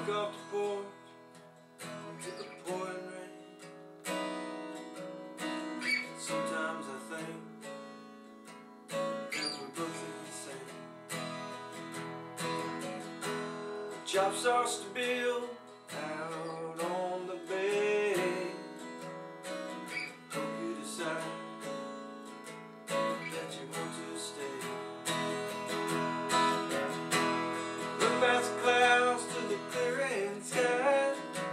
walk up the porch to the pouring rain. Sometimes I think that we're both insane. The job starts to build out on the bay. Hope you decide that you want to stay. Look past the clouds to the clearing sky.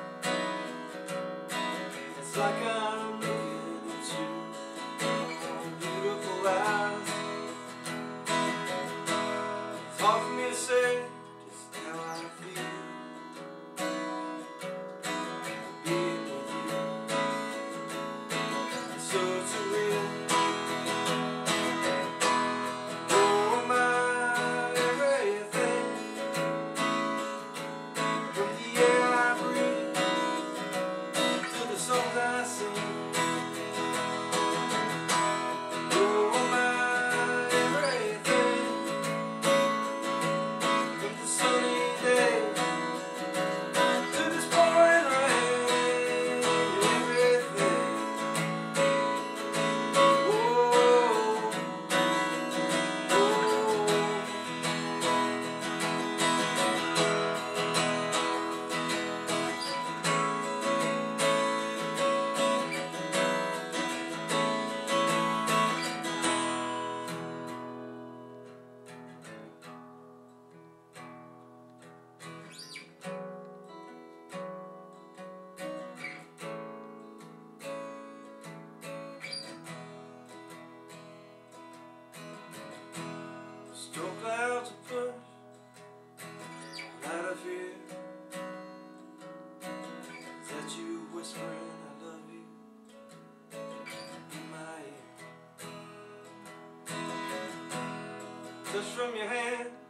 It's like I'm looking into beautiful eyes. It's hard for me to say just how I feel being with you. It's so surreal. Oh, my everything. From the air I breathe to the songs I sing. Oh, my everything. From the sunny day to this pouring rain. Everything. Oh, oh. Storm clouds are pushed out of here. Is that you whispering I love you in my ear? Touch from your hand